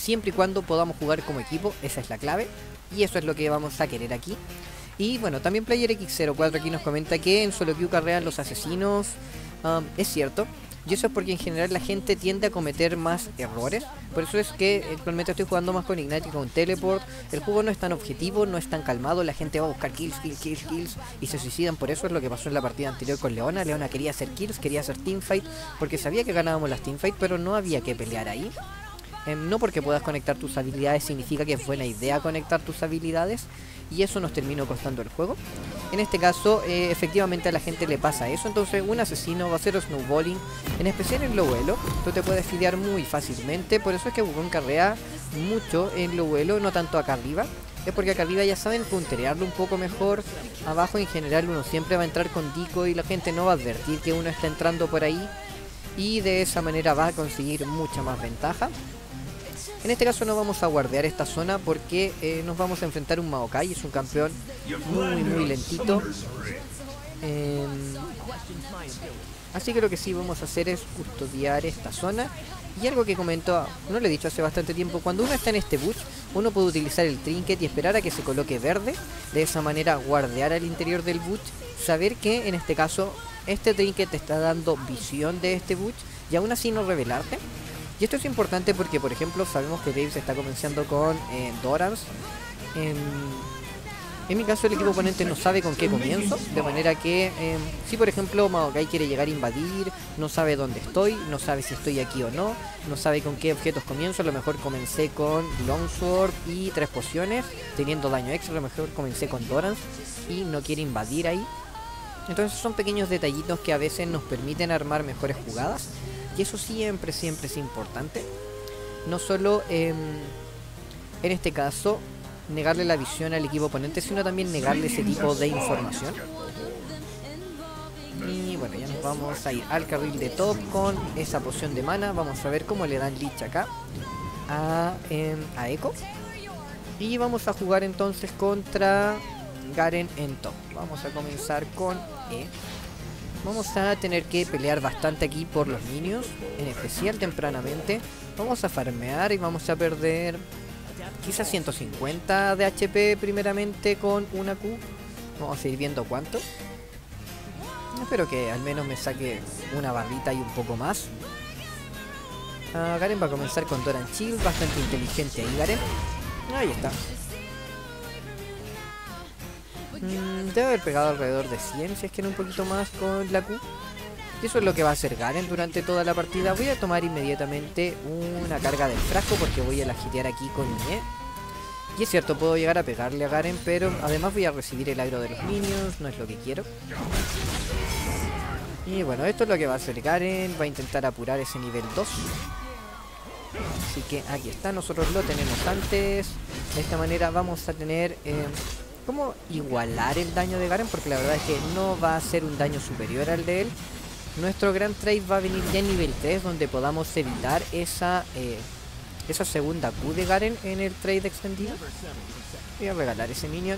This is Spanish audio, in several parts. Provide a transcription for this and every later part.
siempre y cuando podamos jugar como equipo, esa es la clave. Y eso es lo que vamos a querer aquí. Y bueno, también PlayerX04 aquí nos comenta que en solo queue carrean los asesinos. Es cierto. Y eso es porque en general la gente tiende a cometer más errores. Por eso es que actualmente estoy jugando más con Ignite que con Teleport. El juego no es tan objetivo, no es tan calmado. La gente va a buscar kills y se suicidan. Por eso es lo que pasó en la partida anterior con Leona. Leona quería hacer kills, quería hacer teamfight, porque sabía que ganábamos las teamfight, pero no había que pelear ahí. No porque puedas conectar tus habilidades significa que es buena idea conectar tus habilidades, y eso nos terminó costando el juego. En este caso, efectivamente a la gente le pasa eso, entonces un asesino va a hacer snowballing, en especial en low elo, tú te puedes fidear muy fácilmente, por eso es que Wukong carrea mucho en low elo, no tanto acá arriba. Es porque acá arriba ya saben punterearlo un poco mejor, abajo en general uno siempre va a entrar con decoy y la gente no va a advertir que uno está entrando por ahí, y de esa manera va a conseguir mucha más ventaja. En este caso no vamos a guardear esta zona porque nos vamos a enfrentar a un Maokai, es un campeón muy lentito. Así que lo que sí vamos a hacer es custodiar esta zona. Y algo que comentó, no lo he dicho hace bastante tiempo, cuando uno está en este bush, uno puede utilizar el trinket y esperar a que se coloque verde. De esa manera guardear al interior del bush, saber que en este caso este trinket te está dando visión de este bush y aún así no revelarte. Y esto es importante porque, por ejemplo, sabemos que Dave se está comenzando con Dorans. En mi caso el equipo oponente no sabe con qué comienzo, de manera que si por ejemplo Maokai quiere llegar a invadir, no sabe dónde estoy, no sabe si estoy aquí o no, no sabe con qué objetos comienzo. A lo mejor comencé con Longsword y 3 pociones, teniendo daño extra. A lo mejor comencé con Dorans y no quiere invadir ahí. Entonces son pequeños detallitos que a veces nos permiten armar mejores jugadas. Y eso siempre es importante. No solo en este caso negarle la visión al equipo oponente, sino también negarle ese tipo de información. Y bueno, ya nos vamos a ir al carril de top con esa poción de mana. Vamos a ver cómo le dan Lich acá a Echo. Y vamos a jugar entonces contra Garen en top. Vamos a comenzar con E. Vamos a tener que pelear bastante aquí por los minions, en especial tempranamente. Vamos a farmear y vamos a perder quizás 150 de HP primeramente con una Q. Vamos a ir viendo cuánto. Espero que al menos me saque una barrita y un poco más. Garen va a comenzar con Doran Shield, bastante inteligente ahí Garen. Ahí está. Debe haber pegado alrededor de 100, si es que no un poquito más con la Q. Y eso es lo que va a hacer Garen durante toda la partida. Voy a tomar inmediatamente una carga del frasco porque voy a la hitear aquí con mi E. Y es cierto, puedo llegar a pegarle a Garen, pero además voy a recibir el agro de los minions, no es lo que quiero. Y bueno, esto es lo que va a hacer Garen, va a intentar apurar ese nivel 2. Así que aquí está, nosotros lo tenemos antes. De esta manera vamos a tener como igualar el daño de Garen, porque la verdad es que no va a ser un daño superior al de él. Nuestro gran trade va a venir ya en nivel 3, donde podamos evitar esa segunda Q de Garen en el trade extendido. Voy a regalar ese minion.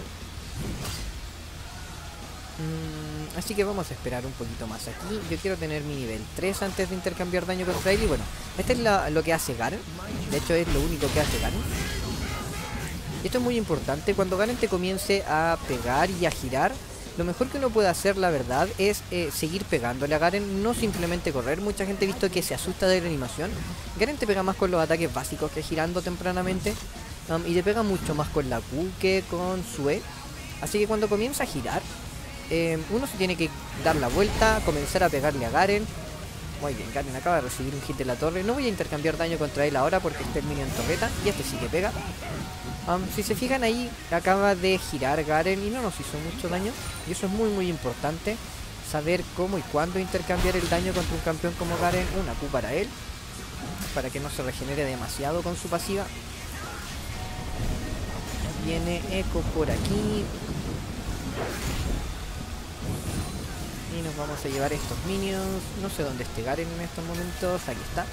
Así que vamos a esperar un poquito más aquí. Yo quiero tener mi nivel 3 antes de intercambiar daño contra él. Y bueno, este es lo que hace Garen. De hecho es lo único que hace Garen. Y esto es muy importante. Cuando Garen te comience a pegar y a girar, lo mejor que uno puede hacer, la verdad, es seguir pegándole a Garen, no simplemente correr. Mucha gente ha visto que se asusta de la animación. Garen te pega más con los ataques básicos que girando tempranamente, y te pega mucho más con la Q que con su E. Así que cuando comienza a girar, uno se tiene que dar la vuelta, comenzar a pegarle a Garen. Muy bien, Garen acaba de recibir un hit de la torre. No voy a intercambiar daño contra él ahora porque este es minion torreta y este sí que pega. Si se fijan ahí, acaba de girar Garen y no nos hizo mucho daño. Y eso es muy importante, saber cómo y cuándo intercambiar el daño contra un campeón como Garen. Una Q para él, para que no se regenere demasiado con su pasiva. Viene Echo por aquí. Y nos vamos a llevar estos minions. No sé dónde esté Garen en estos momentos. Aquí está.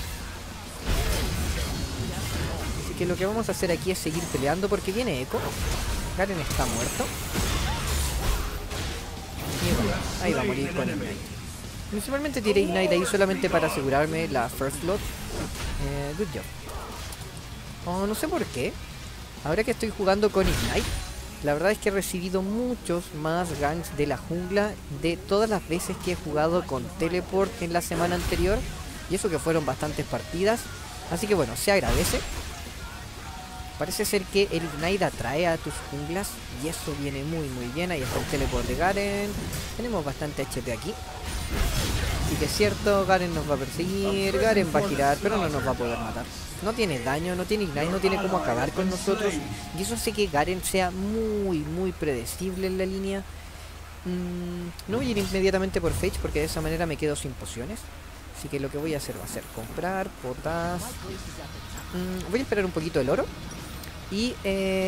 Que lo que vamos a hacer aquí es seguir peleando porque viene Echo. Garen está muerto. Y bueno, ahí va a morir con Ignite. Principalmente tiré Ignite ahí solamente para asegurarme la First Blood. Good job. Oh, no sé por qué. Ahora que estoy jugando con Ignite, la verdad es que he recibido muchos más ganks de la jungla de todas las veces que he jugado con Teleport en la semana anterior. Y eso que fueron bastantes partidas. Así que bueno, se agradece. Parece ser que el Ignite atrae a tus junglas y eso viene muy bien. Ahí está el teleport de Garen. Tenemos bastante HP aquí. Así que es cierto, Garen nos va a perseguir, Garen va a girar, pero no nos va a poder matar. No tiene daño, no tiene Ignite, no tiene cómo acabar con nosotros. Y eso hace que Garen sea muy predecible en la línea. No voy a ir inmediatamente por Phage porque de esa manera me quedo sin pociones. Así que lo que voy a hacer va a ser comprar potas. Voy a esperar un poquito el oro. Y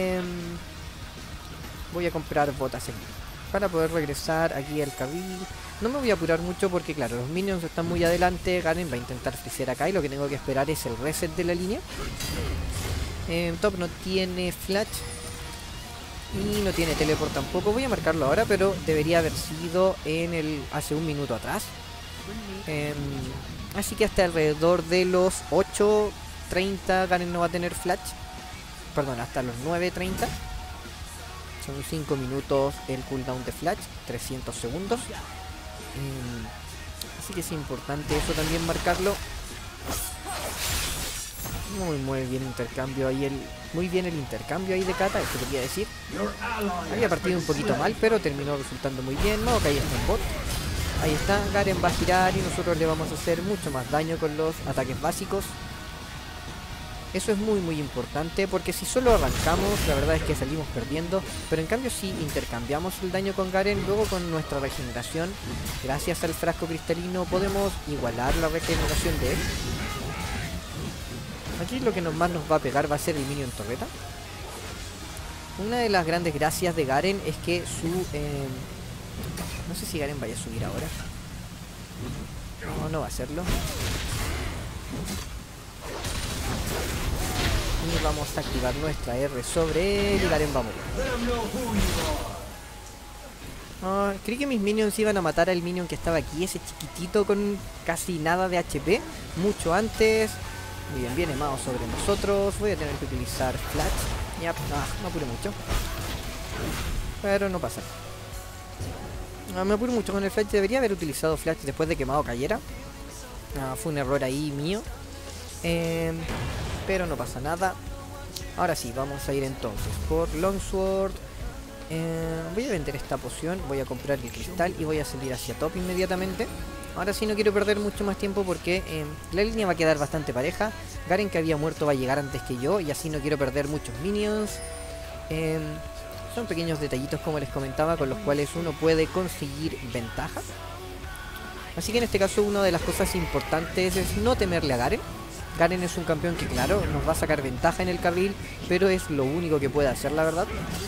voy a comprar botas aquí para poder regresar aquí al carril. No me voy a apurar mucho porque claro, los minions están muy adelante. Garen va a intentar frisear acá y lo que tengo que esperar es el reset de la línea. Top no tiene flash y no tiene teleport tampoco. Voy a marcarlo ahora, pero debería haber sido hace un minuto atrás. Así que hasta alrededor de los 8:30 Garen no va a tener flash. Perdón, hasta los 9:30. Son 5 minutos el cooldown de flash, 300 segundos. Así que es importante eso también marcarlo. Muy bien intercambio ahí, muy bien el intercambio ahí de Kata, eso quería decir. Había partido un poquito mal, pero terminó resultando muy bien. Maokai está en bot. Ahí está, Garen va a girar y nosotros le vamos a hacer mucho más daño con los ataques básicos. Eso es muy importante porque si solo arrancamos, la verdad es que salimos perdiendo. Pero en cambio si intercambiamos el daño con Garen, luego con nuestra regeneración, gracias al frasco cristalino, podemos igualar la regeneración de él. Aquí lo que más nos va a pegar va a ser el minion torreta. Una de las grandes gracias de Garen es que su... no sé si Garen vaya a subir ahora. No va a hacerlo. Y vamos a activar nuestra R sobre él y Garen va a morir. Creí que mis minions iban a matar al minion que estaba aquí, ese chiquitito con casi nada de HP, mucho antes. Muy bien, viene Mao sobre nosotros. Voy a tener que utilizar flash. Ya, no apure mucho. Pero no pasa. Me apuro mucho con el flash. Debería haber utilizado flash después de que Mao cayera. Fue un error ahí mío. Pero no pasa nada. Ahora sí, vamos a ir entonces por Longsword. Voy a vender esta poción. Voy a comprar el cristal y voy a salir hacia top inmediatamente. Ahora sí no quiero perder mucho más tiempo porque la línea va a quedar bastante pareja. Garen, que había muerto, va a llegar antes que yo y así no quiero perder muchos minions. Son pequeños detallitos, como les comentaba, con los cuales uno puede conseguir ventaja. Así que en este caso una de las cosas importantes es no temerle a Garen. Garen es un campeón que claro, nos va a sacar ventaja en el carril, pero es lo único que puede hacer, la verdad.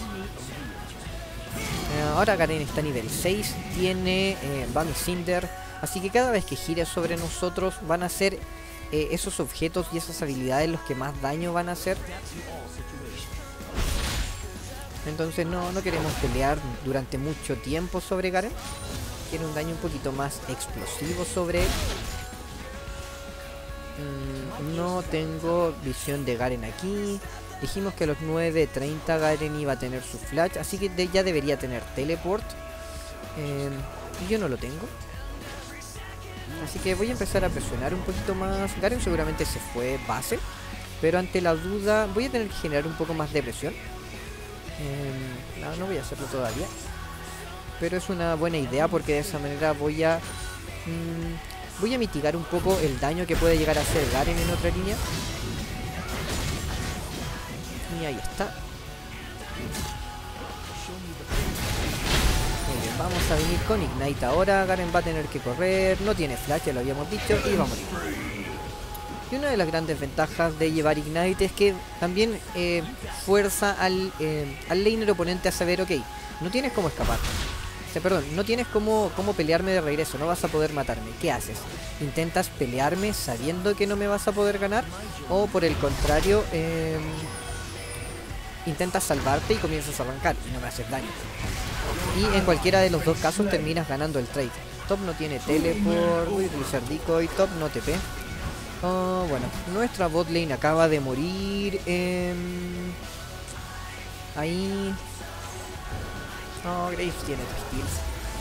Ahora Garen está a nivel 6, tiene Bang Cinder, así que cada vez que gire sobre nosotros van a ser esos objetos y esas habilidades los que más daño van a hacer. Entonces no queremos pelear durante mucho tiempo sobre Garen. Quiere un daño un poquito más explosivo sobre él. No tengo visión de Garen aquí. Dijimos que a los 9:30 Garen iba a tener su flash, así que ya debería tener teleport. Y yo no lo tengo. Así que voy a empezar a presionar un poquito más. Garen seguramente se fue base, pero ante la duda voy a tener que generar un poco más de presión. No voy a hacerlo todavía, pero es una buena idea porque de esa manera voy a mitigar un poco el daño que puede llegar a hacer Garen en otra línea. Y ahí está. Muy bien, vamos a venir con Ignite ahora. Garen va a tener que correr, no tiene flash, ya lo habíamos dicho, y va a morir. Y una de las grandes ventajas de llevar Ignite es que también fuerza al laner oponente a saber, ok, no tienes cómo escapar. Perdón, no tienes cómo pelearme de regreso, no vas a poder matarme. ¿Qué haces? ¿Intentas pelearme sabiendo que no me vas a poder ganar? O por el contrario, intentas salvarte y comienzas a arrancar y no me haces daño. Y en cualquiera de los dos casos terminas ganando el trade. Top no tiene teleport, voy a utilizar decoy, top no TP. Bueno, nuestra botlane acaba de morir. Ahí. Graves tiene 3 kills.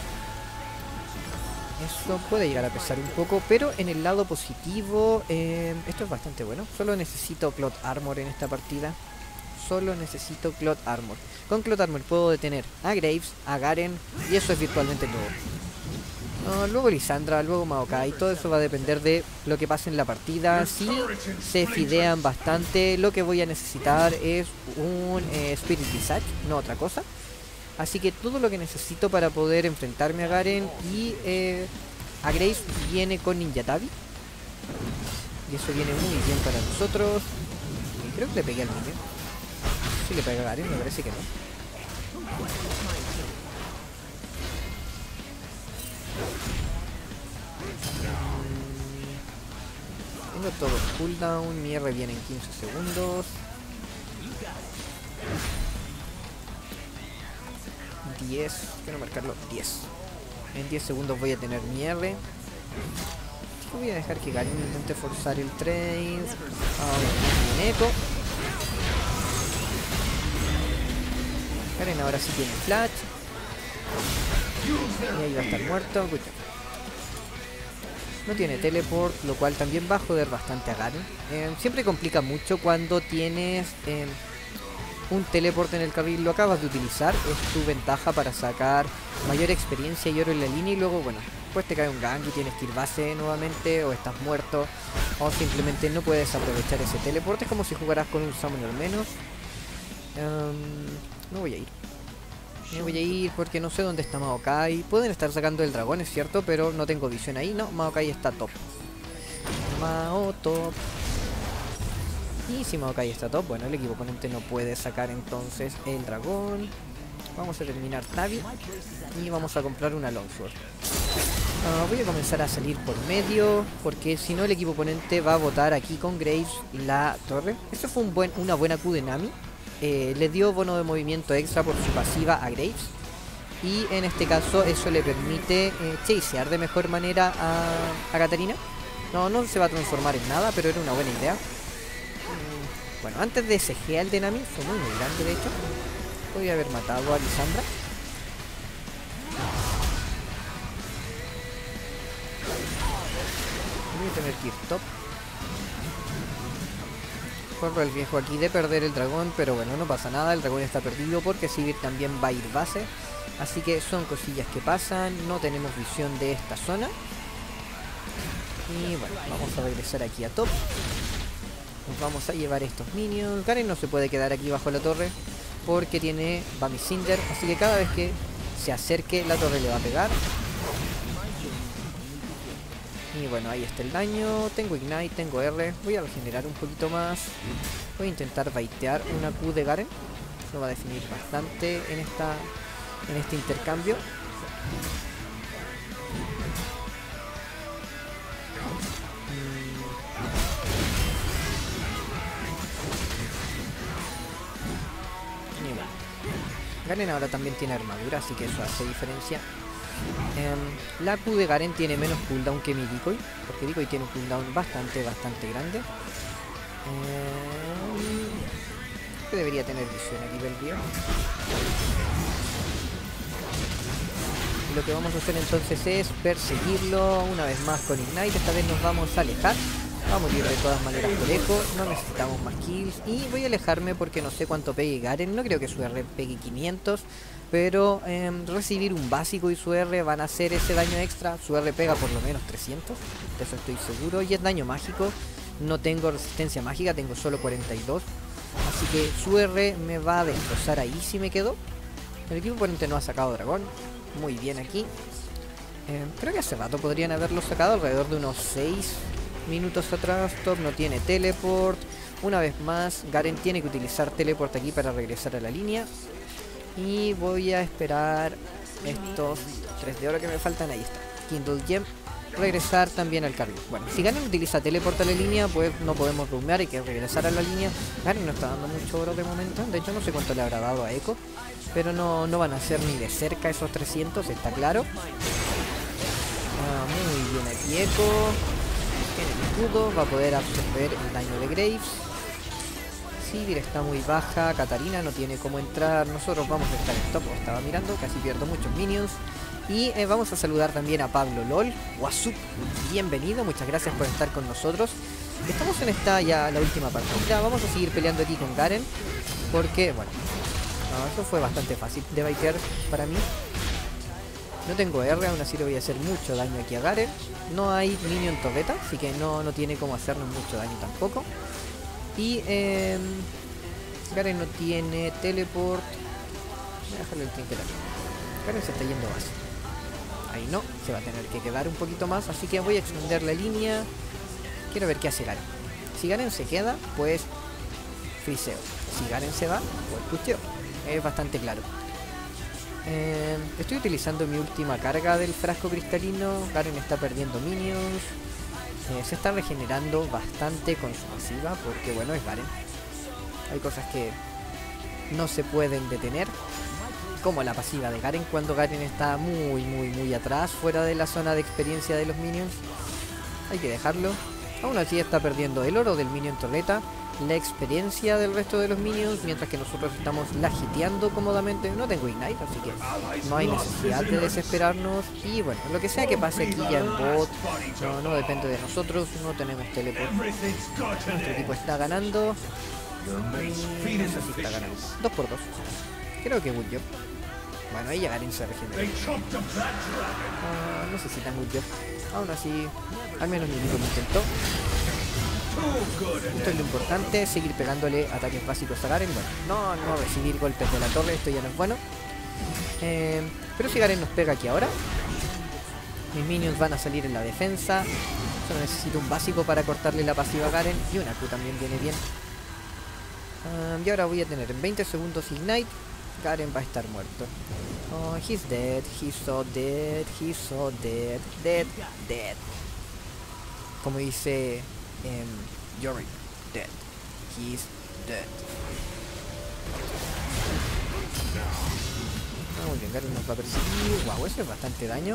Eso puede llegar a pesar un poco, pero en el lado positivo, esto es bastante bueno. Solo necesito Cloud Armor en esta partida. Solo necesito Cloud Armor. Con Cloud Armor puedo detener a Graves, a Garen, y eso es virtualmente todo. Luego Lissandra, luego Maokai, todo eso va a depender de lo que pase en la partida. Si se fidean bastante, lo que voy a necesitar es un Spirit Visage, no otra cosa. Así que todo lo que necesito para poder enfrentarme a Garen y a Graves viene con Ninja Tabi. Y eso viene muy bien para nosotros. Y creo que le pegué al minion. Sí le pegué a Garen, me parece que no. Tengo todo cooldown, mi R viene en 15 segundos. 10, quiero marcarlo 10. En 10 segundos voy a tener mi R. Voy a dejar que Garen intente forzar el trade. Bien eco. Garen ahora sí tiene flash. Y ahí va a estar muerto. No tiene teleport, lo cual también va a joder bastante a Garen. Siempre complica mucho cuando tienes un teleport en el carril, lo acabas de utilizar, es tu ventaja para sacar mayor experiencia y oro en la línea, y luego, bueno, pues te cae un gank y tienes que ir base nuevamente, o estás muerto, o simplemente no puedes aprovechar ese teleport. Es como si jugaras con un summoner menos. No voy a ir. No voy a ir porque no sé dónde está Maokai. Pueden estar sacando el dragón, es cierto, pero no tengo visión ahí. No, Maokai está top. Mao top. Y si Maokai está top, bueno, el equipo oponente no puede sacar entonces el dragón. Vamos a terminar Tabi y vamos a comprar una Longsword. Voy a comenzar a salir por medio, porque si no el equipo oponente va a botar aquí con Graves la torre. Eso fue una buena Q de Nami. Le dio bono de movimiento extra por su pasiva a Graves. Y en este caso eso le permite chasear de mejor manera a Katarina. No se va a transformar en nada, pero era una buena idea. Bueno, antes de ese heal de Nami, fue muy grande de hecho. Podría haber matado a Lissandra. Voy a tener que ir top. Corro el riesgo aquí de perder el dragón, pero bueno, no pasa nada. El dragón está perdido porque Sivir también va a ir base. Así que son cosillas que pasan. No tenemos visión de esta zona. Y bueno, vamos a regresar aquí a top. Nos vamos a llevar estos minions. Garen no se puede quedar aquí bajo la torre porque tiene Bami Cinder, así que cada vez que se acerque la torre le va a pegar. Y bueno, ahí está el daño. Tengo Ignite, tengo R. Voy a regenerar un poquito más. Voy a intentar baitear una Q de Garen. Eso va a definir bastante en este intercambio. Garen ahora también tiene armadura, así que eso hace diferencia. La Q de Garen tiene menos cooldown que mi Decoy, porque Decoy tiene un cooldown bastante grande. Que debería tener visión aquí del video. Lo que vamos a hacer entonces es perseguirlo una vez más con Ignite. Esta vez nos vamos a alejar. Vamos a ir de todas maneras por eco, no necesitamos más kills. Y voy a alejarme porque no sé cuánto pegue Garen. No creo que su R pegue 500, pero recibir un básico y su R van a hacer ese daño extra. Su R pega por lo menos 300, de eso estoy seguro. Y es daño mágico, no tengo resistencia mágica, tengo solo 42. Así que su R me va a destrozar ahí si me quedo. El equipo oponente no ha sacado dragón, muy bien aquí. Creo que hace rato podrían haberlo sacado, alrededor de unos 6 minutos atrás. Top no tiene teleport. Una vez más Garen tiene que utilizar teleport aquí para regresar a la línea. Y voy a esperar estos 3 de oro que me faltan. Ahí está, Kindle Gem. Regresar también al carril. Bueno, si Garen utiliza teleport a la línea, pues no podemos roamear, hay que regresar a la línea. Garen no está dando mucho oro de momento. De hecho no sé cuánto le habrá dado a Echo, pero no van a ser ni de cerca esos 300, está claro. Muy bien aquí Echo. Tiene el escudo, va a poder absorber el daño de Graves. Sivir está muy baja, Katarina no tiene cómo entrar, nosotros vamos a estar en top, estaba mirando, casi pierdo muchos minions. Y vamos a saludar también a Pablo LOL, Wasup, bienvenido, muchas gracias por estar con nosotros. Estamos en esta ya la última partida, vamos a seguir peleando aquí con Garen, porque bueno, no, eso fue bastante fácil de baitear para mí. No tengo R, aún así le voy a hacer mucho daño aquí a Garen. No hay minion torreta, así que no tiene cómo hacernos mucho daño tampoco. Y Garen no tiene teleport. Voy a dejarle el trinket aquí. Garen se está yendo a base. Ahí no, se va a tener que quedar un poquito más, así que voy a extender la línea. Quiero ver qué hace Garen. Si Garen se queda, pues friseo. Si Garen se va, pues pusteo. Es bastante claro. Estoy utilizando mi última carga del frasco cristalino. Garen está perdiendo minions. Se está regenerando bastante con su pasiva, porque bueno, es Garen. Hay cosas que no se pueden detener, como la pasiva de Garen cuando Garen está muy atrás, fuera de la zona de experiencia de los minions. Hay que dejarlo. Aún así está perdiendo el oro del minion torreta, la experiencia del resto de los minions, mientras que nosotros estamos lagiteando cómodamente. No tengo ignite, así que no hay necesidad de desesperarnos. Y bueno, lo que sea que pase aquí ya en bot, no depende de nosotros, no tenemos teleport. Nuestro equipo está ganando. No sé si está ganando. 2 por 2. Creo que good job. Bueno, ahí Garen se regenera. No sé si tan good job. Aún así, al menos mi equipo lo intentó. Esto es lo importante, seguir pegándole ataques básicos a Garen. Bueno, no recibir golpes de la torre, esto ya no es bueno. Pero si Garen nos pega aquí ahora, mis minions van a salir en la defensa. Solo necesito un básico para cortarle la pasiva a Garen. Y una Q también viene bien. Y ahora voy a tener en 20 segundos Ignite. Garen va a estar muerto. Oh, he's dead, he's so dead, he's so dead, dead. Como dice Yorick, dead, he's dead. Muy bien, Garen nos va a perseguir. Wow, eso es bastante daño.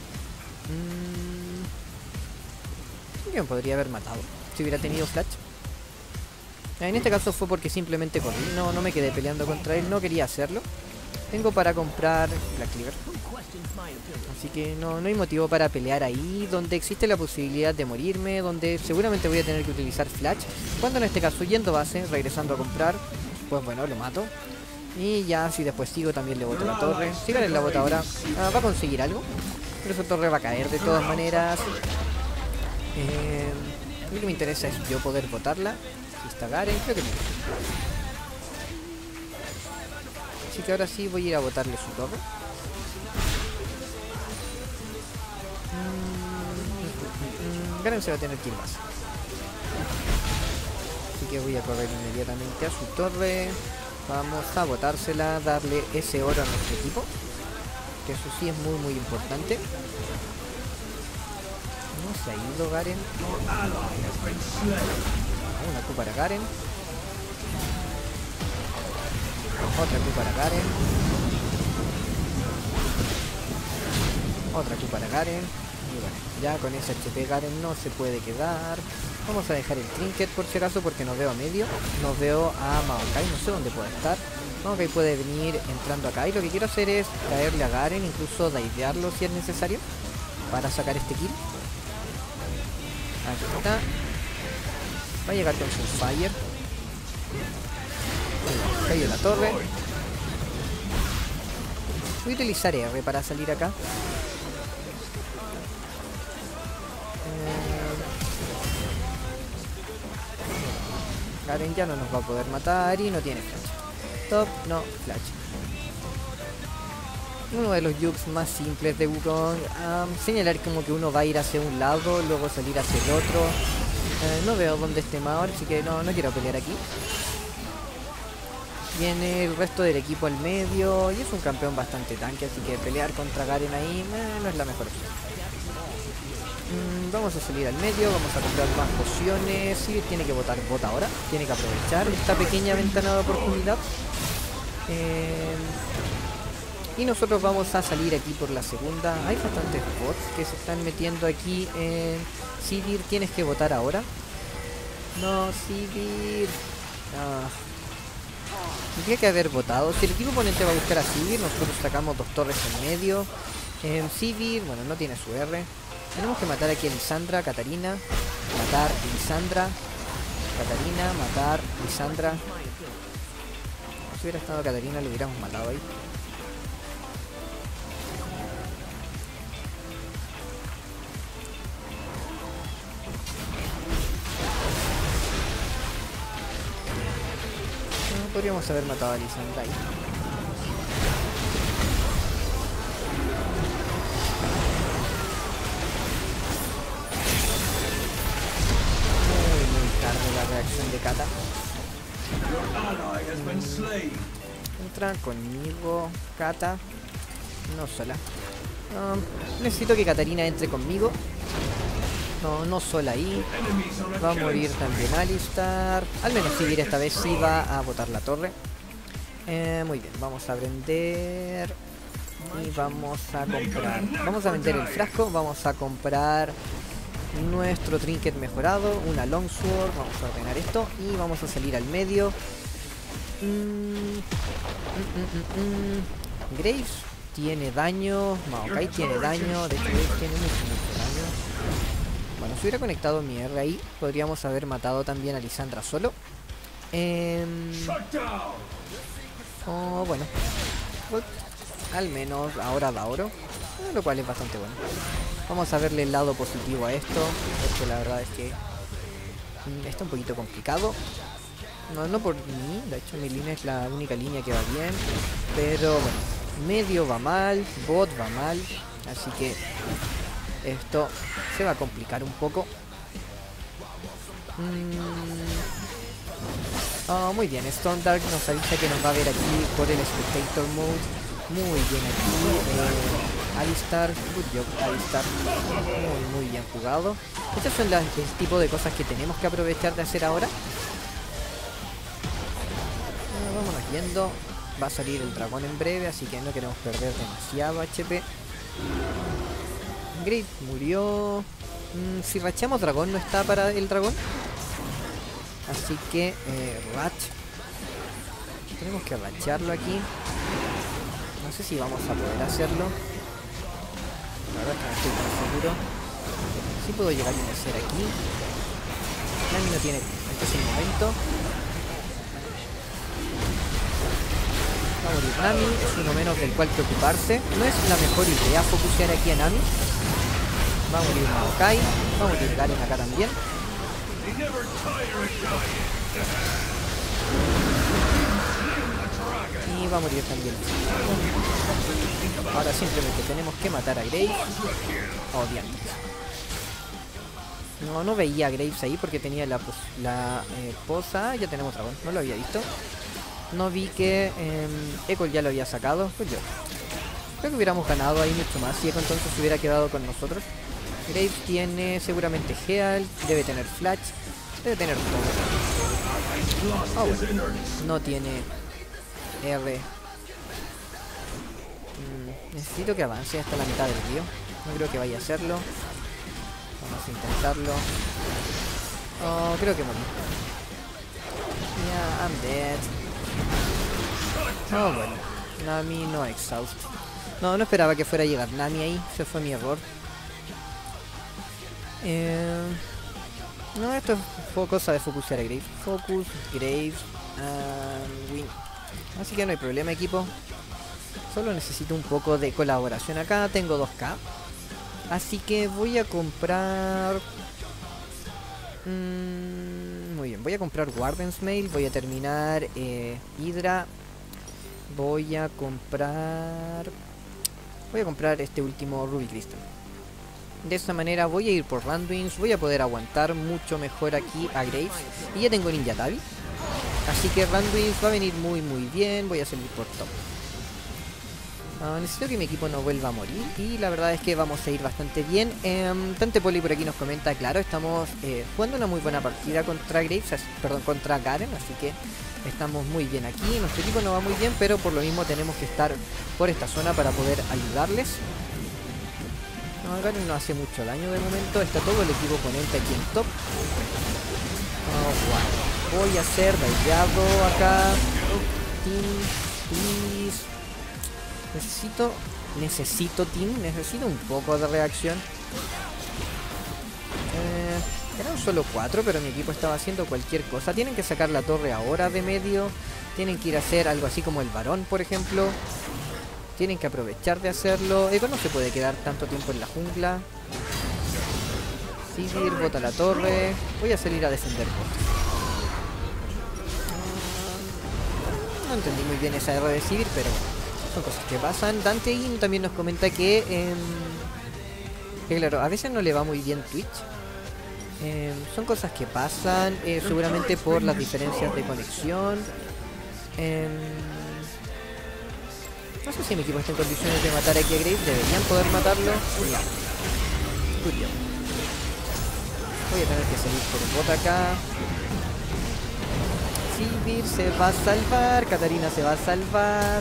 Yo me podría haber matado si hubiera tenido flash. En este caso fue porque simplemente corrí, no me quedé peleando contra él, no quería hacerlo. Tengo para comprar Black Cleaver, así que no hay motivo para pelear ahí, donde existe la posibilidad de morirme, donde seguramente voy a tener que utilizar flash. Cuando en este caso yendo base, regresando a comprar, pues bueno, lo mato. Y ya si después sigo también le boto la torre. Si Garen la bota ahora, va a conseguir algo, pero esa torre va a caer de todas maneras. Lo que me interesa es yo poder botarla. Está Garen, creo que no. Así que ahora sí voy a ir a botarle su torre. Garen se va a tener que ir más. Así que voy a correr inmediatamente a su torre. Vamos a botársela, darle ese oro a nuestro equipo, que eso sí es muy importante. No se ha ido Garen. Una Q para Garen. Otra Q para Garen. Otra Q para Garen. Y bueno, ya con ese HP Garen no se puede quedar. Vamos a dejar el trinket por si acaso, porque no veo a medio. No veo a Maokai, no sé dónde puede estar. Maokai puede venir entrando acá. Y lo que quiero hacer es caerle a Garen, incluso divearlo si es necesario, para sacar este kill. Aquí está. Va a llegar con su fire. Cayó la torre. Voy a utilizar R para salir acá. Garen ya no nos va a poder matar y no tiene flash. Top, no, flash. Uno de los jukes más simples de Wukong. Señalar como que uno va a ir hacia un lado, luego salir hacia el otro. No veo dónde esté Maor, así que no quiero pelear aquí. Viene el resto del equipo al medio y es un campeón bastante tanque, así que pelear contra Garen ahí no es la mejor opción. Vamos a salir al medio, vamos a comprar más pociones. Sí, tiene que botar bot ahora, tiene que aprovechar esta pequeña ventana de oportunidad. Y nosotros vamos a salir aquí por la segunda. Hay bastantes bots que se están metiendo aquí en Sivir. Tienes que votar ahora. No, Sivir. Ah. Tendría que haber votado. Si el equipo oponente va a buscar a Sivir, nosotros sacamos 2 torres en medio. Sivir, bueno, no tiene su R. Tenemos que matar aquí a Lisandra, Katarina. Matar a Lisandra. Katarina, matar a Lisandra. Si hubiera estado Katarina, lo hubiéramos matado ahí. Podríamos haber matado a Lisandra ahí. Muy tarde la reacción de Kata. Entra conmigo, Kata. No sola. Necesito que Katarina entre conmigo. No sola ahí. Va a morir también Alistar. Al menos Sivir esta vez sí va a botar la torre. Muy bien, vamos a vender. Y vamos a comprar. Vamos a vender el frasco. Vamos a comprar nuestro trinket mejorado. Una longsword. Vamos a ordenar esto. Y vamos a salir al medio. Graves tiene daño. Maokai tiene daño. De hecho, Graves tiene mucho daño. Bueno, si hubiera conectado mi R ahí, podríamos haber matado también a Lisandra solo. Bueno. Al menos ahora da oro. Lo cual es bastante bueno. Vamos a verle el lado positivo a esto. Porque la verdad es que está un poquito complicado. No por mí. De hecho mi línea es la única línea que va bien. Pero bueno. Medio va mal. Bot va mal. Así que esto se va a complicar un poco. Muy bien, Stone Dark nos avisa que nos va a ver aquí por el Spectator Mode. Muy bien aquí. Alistar, good job, Alistar. Muy bien jugado. Estas son el tipo de cosas que tenemos que aprovechar de hacer ahora. Vámonos yendo. Va a salir el dragón en breve, así que no queremos perder demasiado HP. Great murió. Si rachamos dragón, no está para el dragón. Así que Ratch. Tenemos que rachearlo aquí. No sé si vamos a poder hacerlo. La verdad es que no estoy tan seguro. Sí puedo llegar a hacer aquí. Nami no tiene. Este es el momento. Va a morir Nami. Es uno menos del cual preocuparse. No es la mejor idea focusear aquí a Nami. Va a morir Maokai. Va a morir Garen acá también. Y va a morir también. Ahora simplemente tenemos que matar a Graves. Obviamente. No veía a Graves ahí porque tenía la posa. Ya tenemos dragón. No lo había visto. No vi que Echo ya lo había sacado. Pues yo creo que hubiéramos ganado ahí mucho más si Echo entonces hubiera quedado con nosotros. Graves tiene seguramente Heal. Debe tener Flash. Debe tener todo. Bueno. No tiene R. Necesito que avance hasta la mitad del río. No creo que vaya a hacerlo. Vamos a intentarlo. Creo que morí. Yeah, I'm dead. Bueno. Nami no exhaust. No esperaba que fuera a llegar Nami ahí. Ese fue mi error. No, esto fue cosa de focusear a Graves. Focus, Graves, win. Así que no hay problema, equipo. Solo necesito un poco de colaboración acá. Tengo 2k. Así que voy a comprar... muy bien, voy a comprar Warden's Mail. Voy a terminar Hydra. Voy a comprar este último Ruby Crystal. De esta manera voy a ir por Randuins. Voy a poder aguantar mucho mejor aquí a Graves. Y ya tengo Ninja Tabi. Así que Randuins va a venir muy bien. Voy a salir por top. Necesito que mi equipo no vuelva a morir y la verdad es que vamos a ir bastante bien. Tante Poli por aquí nos comenta, claro, estamos jugando una muy buena partida contra Graves, perdón, contra Garen, así que estamos muy bien aquí. Nuestro equipo no va muy bien, pero por lo mismo tenemos que estar por esta zona para poder ayudarles. No, Garen no hace mucho daño de momento, está todo el equipo oponente aquí en top. Wow. Voy a ser dañado acá. Team, please. Necesito un poco de reacción. Eran solo 4, pero mi equipo estaba haciendo cualquier cosa. Tienen que sacar la torre ahora de medio. Tienen que ir a hacer algo así como el varón, por ejemplo. Tienen que aprovechar de hacerlo. Echo no se puede quedar tanto tiempo en la jungla. Sivir, bota la torre. Voy a salir a defender bot. No entendí muy bien esa R de Sivir, pero son cosas que pasan. Dantein también nos comenta que claro, a veces no le va muy bien Twitch. Son cosas que pasan, seguramente por las diferencias de conexión. No sé si mi equipo está en condiciones de matar aquí a Graves. Deberían poder matarlo. Ya. Curioso. Voy a tener que salir por el bot acá. Sivir se va a salvar. Katarina se va a salvar.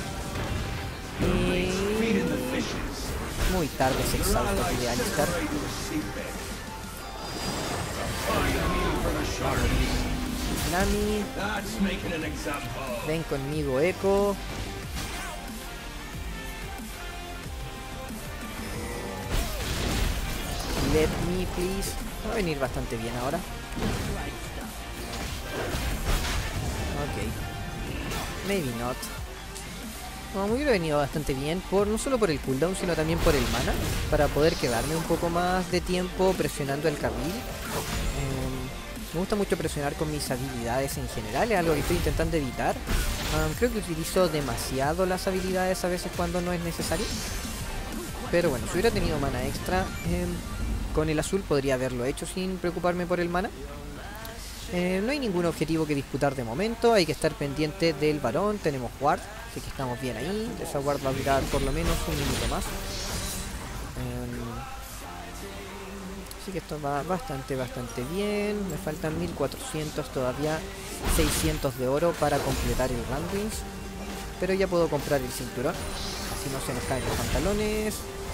Muy tarde se exhausta aquí de Alistar. Nami. Ven conmigo, Echo. Let me, please. Va a venir bastante bien ahora. Ok. Maybe not. No, me hubiera venido bastante bien, no solo por el cooldown, sino también por el mana, para poder quedarme un poco más de tiempo presionando el carril. Me gusta mucho presionar con mis habilidades en general, es algo que estoy intentando evitar. Creo que utilizo demasiado las habilidades a veces cuando no es necesario. Pero bueno, si hubiera tenido mana extra, con el azul podría haberlo hecho sin preocuparme por el mana. No hay ningún objetivo que disputar de momento, hay que estar pendiente del varón, tenemos ward, así que estamos bien ahí, esa ward va a durar por lo menos un minuto más. Así que esto va bastante bien, me faltan 1400 todavía, 600 de oro para completar el Randwins, pero ya puedo comprar el cinturón, así no se nos caen los pantalones.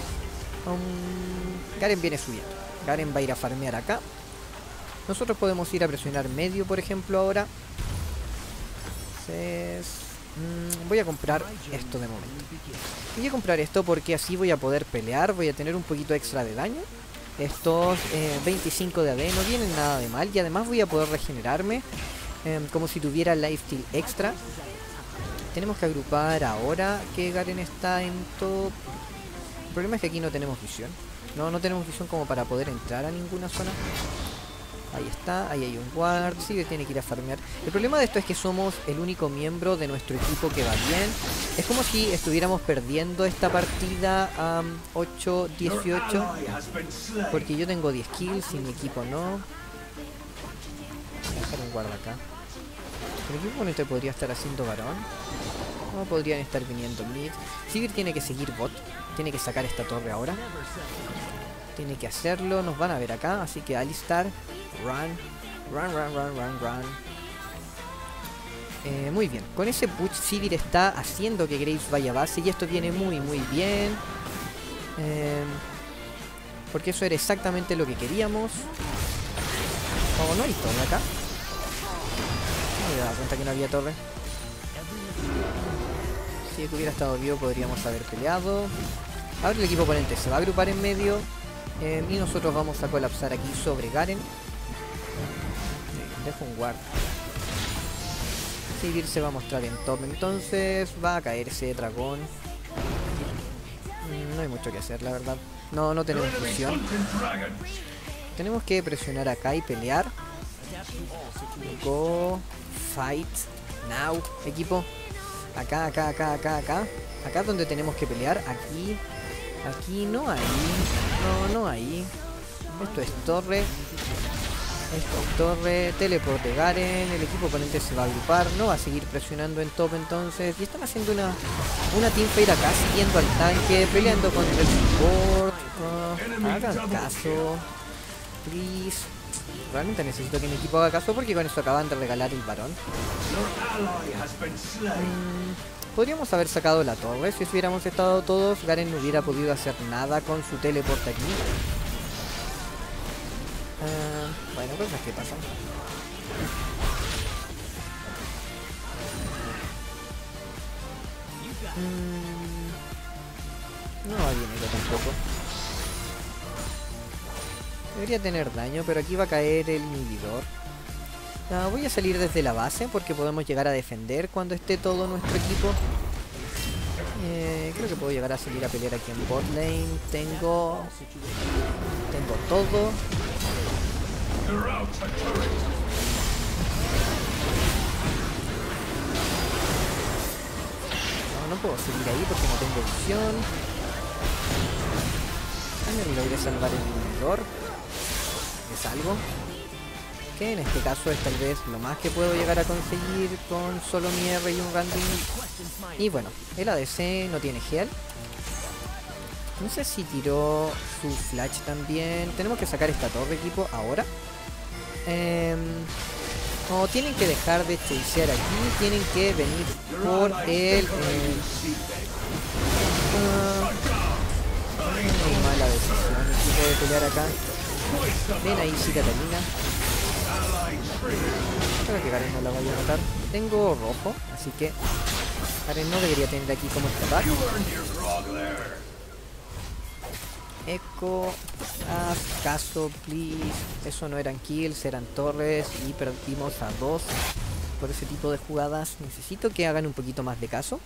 Garen viene subiendo, Garen va a ir a farmear acá. Nosotros podemos ir a presionar medio, por ejemplo, ahora. Entonces, voy a comprar esto de momento. Voy a comprar esto porque así voy a poder pelear, voy a tener un poquito extra de daño. Estos 25 de AD no vienen nada de mal y además voy a poder regenerarme como si tuviera lifesteal extra. Tenemos que agrupar ahora que Garen está en top. El problema es que aquí no tenemos visión. No tenemos visión como para poder entrar a ninguna zona. Ahí está, ahí hay un ward, sí que tiene que ir a farmear. El problema de esto es que somos el único miembro de nuestro equipo que va bien. Es como si estuviéramos perdiendo esta partida a 8-18. Porque yo tengo 10 kills y mi equipo no. Voy a dejar un guard acá. El equipo oponente podría estar haciendo varón. No podrían estar viniendo mid. Sivir tiene que seguir bot. Tiene que sacar esta torre ahora. Tiene que hacerlo, nos van a ver acá, así que Alistar, run. Muy bien, con ese push Sivir está haciendo que Graves vaya a base y esto viene muy bien. Porque eso era exactamente lo que queríamos. Oh, no hay torre acá. No me he dado cuenta que no había torre. Si hubiera estado vivo podríamos haber peleado. Ahora el equipo oponente se va a agrupar en medio. Y nosotros vamos a colapsar aquí sobre Garen. Dejo un ward. Sivir se va a mostrar en top, entonces va a caer ese dragón. No hay mucho que hacer, la verdad. No tenemos presión. Tenemos que presionar acá y pelear. Go. Fight. Now, equipo. Acá. Acá es donde tenemos que pelear. Aquí no hay. No hay. Esto es torre. Esta torre, teleport de Garen, el equipo oponente se va a agrupar, no va a seguir presionando en top entonces. Y están haciendo una teamfight acá, siguiendo al tanque, peleando contra el support. Hagan caso, please. Realmente necesito que mi equipo haga caso porque con esto acaban de regalar el varón. Podríamos haber sacado la torre si hubiéramos estado todos. Garen no hubiera podido hacer nada con su teleport aquí. Bueno, cosas que pasan. No va bien esto tampoco. Debería tener daño, pero aquí va a caer el inhibidor. Voy a salir desde la base porque podemos llegar a defender cuando esté todo nuestro equipo. Creo que puedo llegar a salir a pelear aquí en bot lane. Tengo todo. No puedo seguir ahí porque no tengo visión. Me logré salvar el inhibidor. Es algo que en este caso es tal vez lo más que puedo llegar a conseguir con solo mi R y un random. Y bueno, el ADC no tiene heal. No sé si tiró su flash también. Tenemos que sacar esta torre, equipo, ahora. O tienen que dejar de chasear aquí. Tienen que venir por el... muy mala decisión, equipo, de pelear acá. Ven ahí, sí, Catalina. Creo que Garen no la vaya a matar. Tengo rojo, así que Garen no debería tener aquí como escapar. Echo, haz caso, please. Eso no eran kills, eran torres y perdimos a 2 por ese tipo de jugadas. Necesito que hagan un poquito más de caso.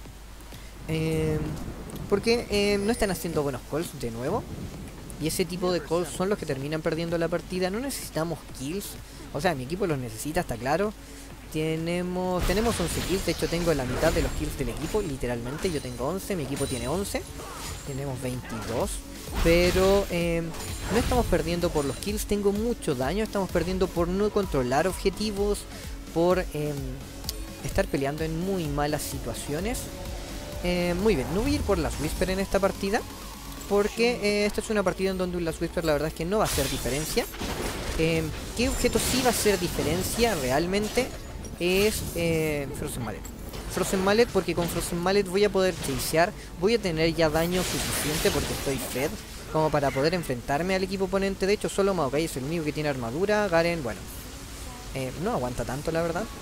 Porque no están haciendo buenos calls de nuevo. Y ese tipo de calls son los que terminan perdiendo la partida. No necesitamos kills. O sea, mi equipo los necesita, está claro. Tenemos 11 kills. De hecho, tengo la mitad de los kills del equipo. Literalmente, yo tengo 11. Mi equipo tiene 11. Tenemos 22. Pero no estamos perdiendo por los kills. Tengo mucho daño. Estamos perdiendo por no controlar objetivos. Por estar peleando en muy malas situaciones. Muy bien, no voy a ir por las Whisper en esta partida. Porque esta es una partida en donde un Last Whisper la verdad es que no va a hacer diferencia. ¿Qué objeto sí va a hacer diferencia realmente? Es Frozen Mallet. Frozen Mallet, porque con Frozen Mallet voy a poder chasear. Voy a tener ya daño suficiente porque estoy fed como para poder enfrentarme al equipo oponente. De hecho, solo Maokai es el único que tiene armadura. Garen, bueno, no aguanta tanto la verdad.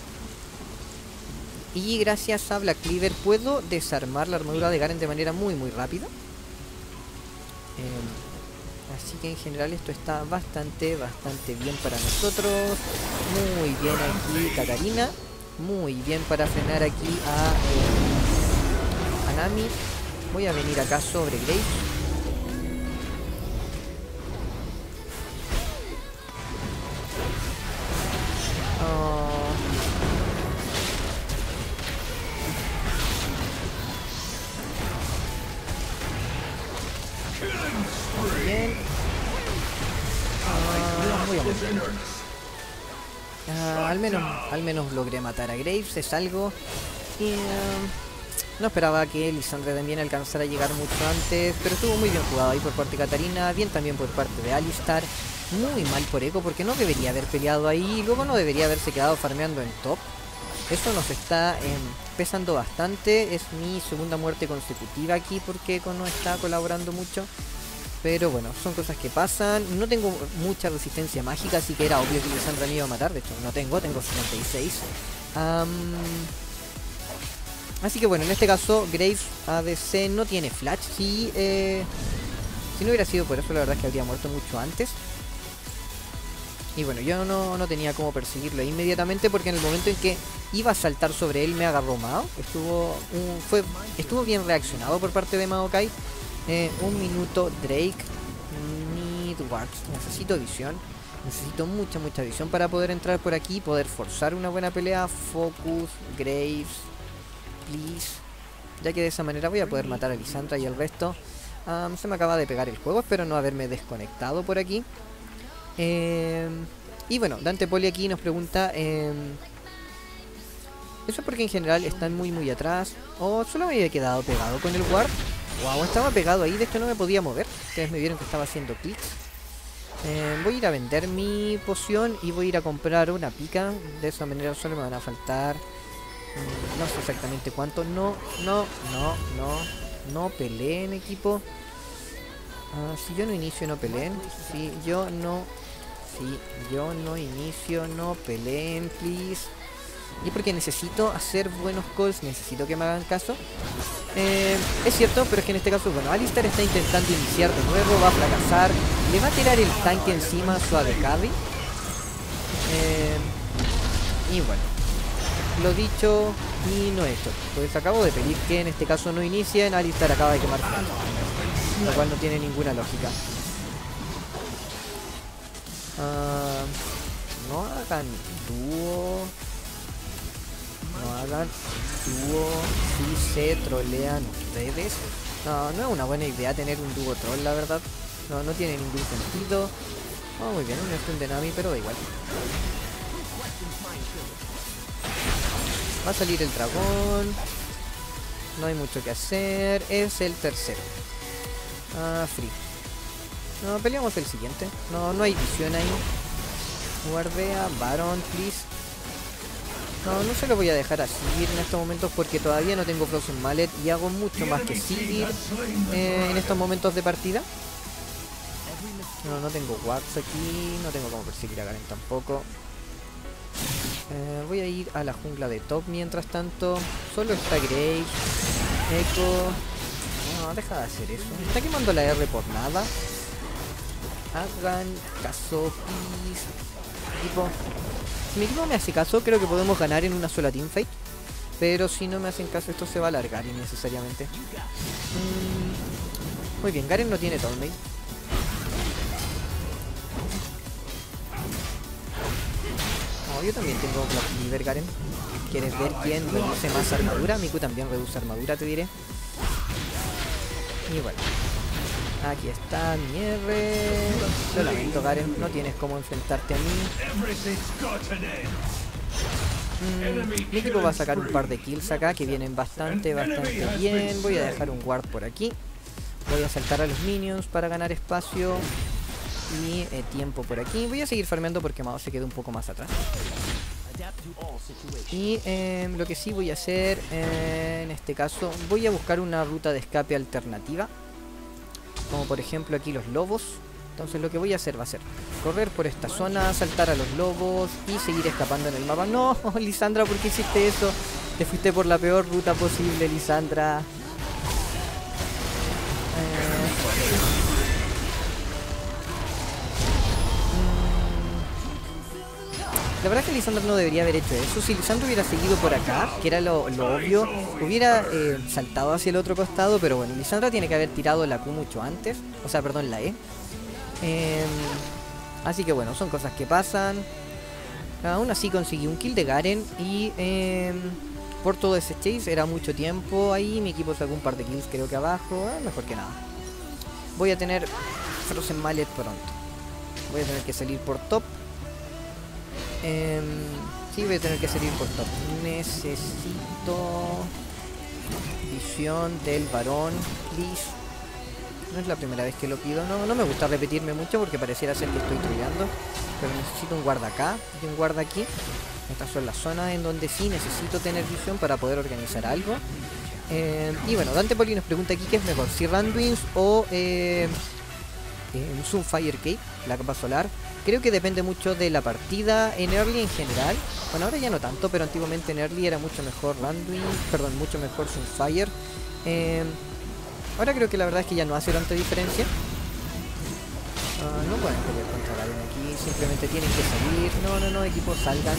Y gracias a Black Cleaver puedo desarmar la armadura de Garen de manera muy rápida. Así que en general esto está bastante bien para nosotros. Muy bien aquí Katarina. Muy bien para frenar aquí a Nami. Voy a venir acá sobre Graves. Bien. Voy a morir. Al menos logré matar a Graves, es algo. Y no esperaba que Lissandra también alcanzara a llegar mucho antes, pero estuvo muy bien jugado ahí por parte de Katarina, bien también por parte de Alistar. Muy mal por Echo porque no debería haber peleado ahí, luego no debería haberse quedado farmeando en top. Eso nos está pesando bastante. Es mi segunda muerte consecutiva aquí porque Echo no está colaborando mucho. Pero bueno, son cosas que pasan. No tengo mucha resistencia mágica, así que era obvio que Lissandra me iba a matar. De hecho, no tengo 76. Así que bueno, en este caso Graves ADC no tiene flash. Si no hubiera sido por eso, la verdad es que habría muerto mucho antes. Y bueno, yo no tenía cómo perseguirlo inmediatamente porque en el momento en que iba a saltar sobre él me agarró Mao. Estuvo bien reaccionado por parte de Maokai. Un minuto Drake. Need wards. Necesito visión. Necesito mucha visión para poder entrar por aquí y poder forzar una buena pelea. Focus, Graves, please. Ya que de esa manera voy a poder matar a Lissandra y el resto. Se me acaba de pegar el juego. Espero no haberme desconectado por aquí. Y bueno, Dante Poli aquí nos pregunta... ¿eso es porque en general están muy atrás? ¿O solo me había quedado pegado con el ward? Wow, estaba pegado ahí, de hecho no me podía mover. Ustedes me vieron que estaba haciendo clics. Voy a ir a vender mi poción y voy a ir a comprar una pica. De esa manera solo me van a faltar... no sé exactamente cuánto. No peleen, equipo. Si yo no inicio, no peleen. Si yo no inicio, no peleen, please. Y porque necesito hacer buenos calls, necesito que me hagan caso. Es cierto, pero es que en este caso, bueno, Alistar está intentando iniciar de nuevo, va a fracasar. Le va a tirar el tanque encima a su AD Carry. Y bueno, lo dicho y no hecho. Pues acabo de pedir que en este caso no inicien. Alistar acaba de quemar flash, lo cual no tiene ninguna lógica. No hagan dúo. No hagan dúo si se trolean ustedes. No es una buena idea tener un dúo troll, la verdad. No tiene ningún sentido. Muy bien, un stun de Nami, pero da igual. Va a salir el dragón. No hay mucho que hacer. Es el tercero. Free. No, peleamos el siguiente. No hay visión ahí. Guardea, Baron, please. No se lo voy a dejar así en estos momentos porque todavía no tengo Frozen Mallet y hago mucho más que seguir en estos momentos de partida. No tengo Wax aquí, no tengo como perseguir a Garen tampoco. Voy a ir a la jungla de top mientras tanto. Solo está Graves, Echo. No, deja de hacer eso. Está quemando la R por nada. Hagan caso, please. Equipo. Si mi equipo me hace caso, creo que podemos ganar en una sola teamfight. Pero si no me hacen caso, esto se va a alargar innecesariamente. Muy bien, Garen no tiene Tornade. Yo también tengo Black Cleaver, Garen. ¿Quieres ver quién reduce más armadura? Miku también reduce armadura, te diré. Y bueno, aquí está mi R. Lo lamento, Garen, no tienes cómo enfrentarte a mí. Mi equipo va a sacar un par de kills acá que vienen bastante bien. Voy a dejar un ward por aquí. Voy a saltar a los minions para ganar espacio y tiempo por aquí. Voy a seguir farmeando porque Mao se quedó un poco más atrás. Y lo que sí voy a hacer en este caso, voy a buscar una ruta de escape alternativa, como por ejemplo aquí los lobos. Entonces lo que voy a hacer va a ser correr por esta zona, saltar a los lobos y seguir escapando en el mapa. No, Lisandra, ¿por qué hiciste eso? Te fuiste por la peor ruta posible, Lisandra. La verdad es que Lisandra no debería haber hecho eso. Si Lisandra hubiera seguido por acá, que era lo obvio, hubiera saltado hacia el otro costado. Pero bueno, Lisandra tiene que haber tirado la Q mucho antes. O sea, perdón, la E. Así que bueno, son cosas que pasan. Aún así conseguí un kill de Garen. Y por todo ese chase era mucho tiempo ahí. Mi equipo sacó un par de kills creo que abajo. Mejor que nada. Voy a tener Frozen Mallet pronto. Voy a tener que salir por top. Sí, voy a tener que salir por top. Necesito visión del varón, please. No es la primera vez que lo pido. No me gusta repetirme mucho porque pareciera ser que estoy troleando. Pero necesito un guarda acá y un guarda aquí. Estas son las zonas en donde sí necesito tener visión para poder organizar algo. Y bueno, Dante Poli nos pregunta aquí qué es mejor, si Randuins o Sunfire Cape, la capa solar. Creo que depende mucho de la partida. En early en general, bueno, ahora ya no tanto, pero antiguamente en early era mucho mejor Randuin, perdón, mucho mejor Sunfire. Ahora creo que la verdad es que ya no hace tanta diferencia. No pueden pelear contra Garen aquí, simplemente tienen que salir. No, equipo, salgan.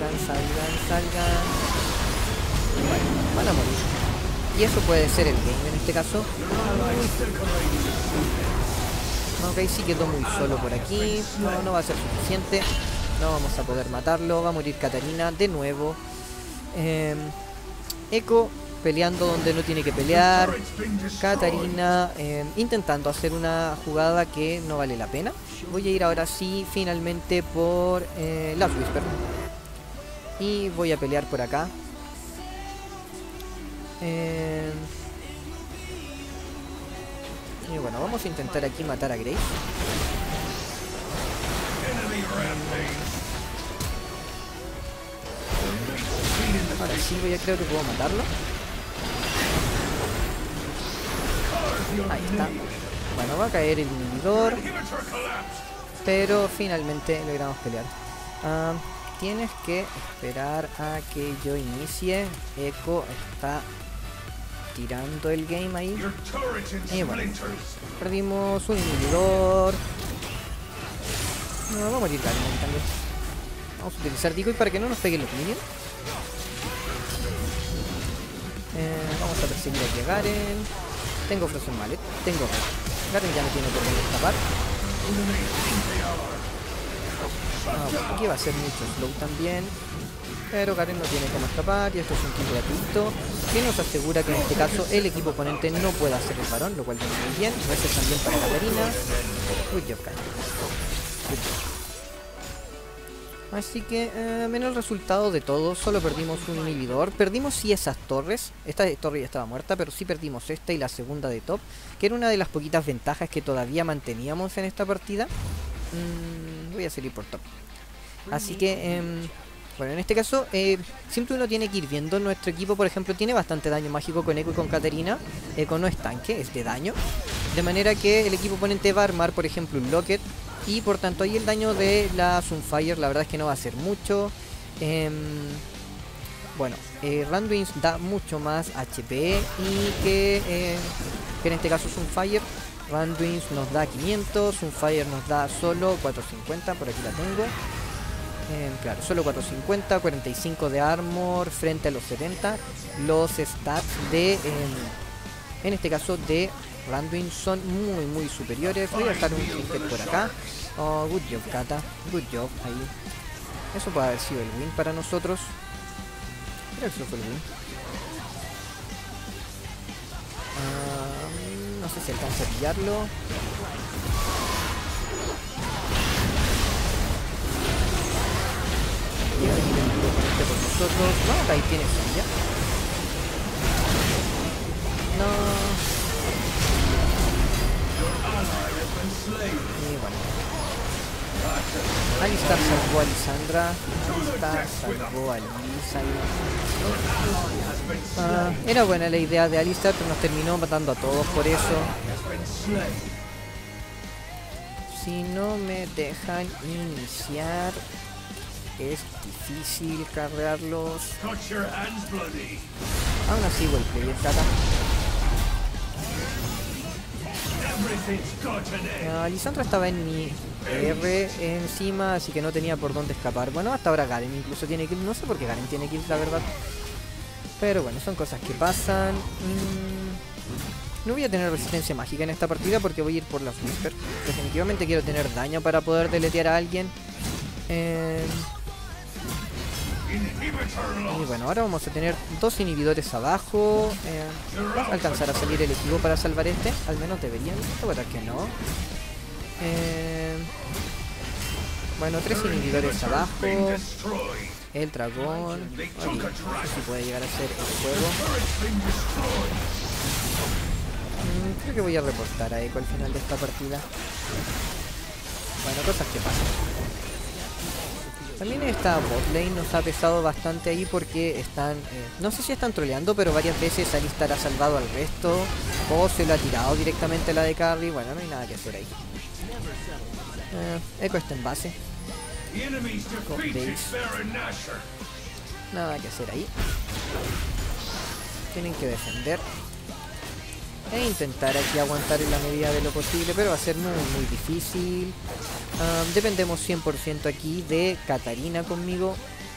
Bueno, van a morir. Y eso puede ser el game en este caso. Ok, sí quedó muy solo por aquí. No va a ser suficiente. No vamos a poder matarlo. Va a morir Katarina de nuevo. Echo peleando donde no tiene que pelear. Katarina intentando hacer una jugada que no vale la pena. Voy a ir ahora sí finalmente por Last Whisper. Y voy a pelear por acá. Y bueno, vamos a intentar aquí matar a Grace. Ahora sí, creo que puedo matarlo. Ahí está. Bueno, va a caer el inhibidor. Pero finalmente logramos pelear. Tienes que esperar a que yo inicie. Echo está tirando el game ahí. Y bueno, perdimos un inhibidor. No, vamos a morir Garen también. Vamos a utilizar Decoy para que no nos peguen los minions. Vamos a perseguir aquí a Garen. Tengo Frozen Mallet, tengo Red. Garen ya no tiene por dónde escapar. Bueno, aquí va a ser mucho slow también. Pero Garen no tiene cómo escapar y esto es un kill gratuito que nos asegura que en este caso el equipo oponente no pueda hacer el varón, lo cual viene muy bien. Gracias también para Katarina. Good job, Garen. Así que menos el resultado de todo, solo perdimos un inhibidor. Perdimos sí esas torres, esta torre ya estaba muerta, pero sí perdimos esta y la segunda de top, que era una de las poquitas ventajas que todavía manteníamos en esta partida. Voy a salir por top. Así que, bueno, en este caso, siempre uno tiene que ir viendo. Nuestro equipo, por ejemplo, tiene bastante daño mágico con Echo y con Katarina. Echo no es tanque, es de daño. De manera que el equipo oponente va a armar, por ejemplo, un Locket. Y por tanto ahí el daño de la Sunfire la verdad es que no va a ser mucho. Bueno, Randuin da mucho más HP y que en este caso Sunfire. Randuin nos da 500, Sunfire nos da solo 450, por aquí la tengo. Claro, solo 450, 45 de armor frente a los 70. Los stats de, en este caso de Randuin son muy superiores. Voy a dejar un Trinket por acá. Oh, good job, Kata. Good job, ahí. Eso puede haber sido el win para nosotros. Creo que eso fue el win. No sé si alcanza a pillarlo. Y ahora aquí el oponente por nosotros. No, ahí tiene ya. No. Y bueno, Alistar salvó a Lisandra. Alistar salvó a Lisa. Era buena la idea de Alistar, pero nos terminó matando a todos por eso. Si no me dejan iniciar, es difícil cargarlos. Aún así, igual player, Kata. Lisandra estaba en mi R encima, así que no tenía por dónde escapar. Bueno, hasta ahora Garen incluso tiene kills. No sé por qué Garen tiene kills, la verdad. Pero bueno, son cosas que pasan. No voy a tener resistencia mágica en esta partida porque voy a ir por la Whisper. Definitivamente quiero tener daño para poder deletear a alguien. Y bueno, ahora vamos a tener dos inhibidores abajo. ¿Va a alcanzar a salir el equipo para salvar este? Al menos deberían. La verdad que no. Bueno, tres inhibidores abajo. El dragón. Okay. No sé si puede llegar a ser el juego. Creo que voy a reportar a Echo al final de esta partida. Bueno, cosas que pasan. También esta botlane nos ha pesado bastante ahí porque están, no sé si están troleando, pero varias veces Alistar ha salvado al resto o se lo ha tirado directamente a la de carry. Bueno, no hay nada que hacer ahí. Echo está en base. Nada que hacer ahí. Tienen que defender e intentar aquí aguantar en la medida de lo posible, pero va a ser muy difícil. Dependemos 100% aquí de Katarina conmigo.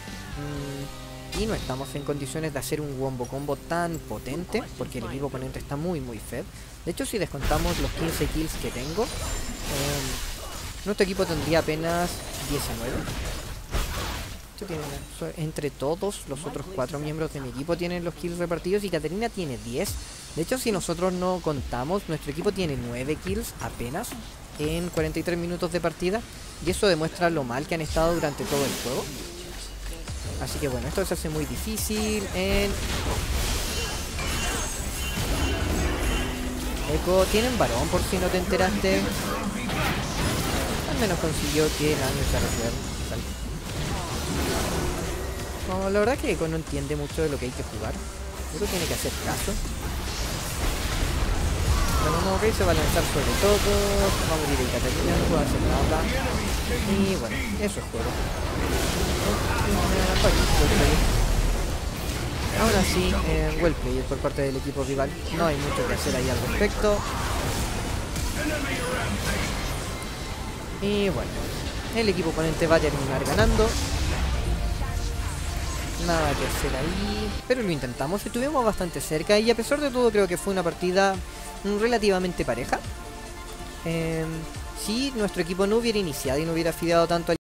Y no estamos en condiciones de hacer un wombo combo tan potente, porque el equipo oponente está muy fed. De hecho, si descontamos los 15 kills que tengo, nuestro equipo tendría apenas 19. Entre todos los otros 4 miembros de mi equipo tienen los kills repartidos y Katarina tiene 10. De hecho, si nosotros no contamos, nuestro equipo tiene 9 kills apenas en 43 minutos de partida. Y eso demuestra lo mal que han estado durante todo el juego. Así que bueno, esto se hace muy difícil en... Echo, tienen varón por si no te enteraste. Al menos consiguió que Nami usara su salto. No, la verdad que Echo no entiende mucho de lo que hay que jugar. Uno tiene que hacer caso. Bueno, no, ok, se va a lanzar sobre todo. Va a morir el Katarina, no puede hacer nada. Y bueno, eso es juego. Ahora sí, well player por parte del equipo rival. No hay mucho que hacer ahí al respecto. Y bueno, el equipo oponente va a terminar ganando. Nada que hacer ahí, pero lo intentamos, estuvimos bastante cerca y a pesar de todo creo que fue una partida relativamente pareja. Si nuestro equipo no hubiera iniciado y no hubiera fideado tanto al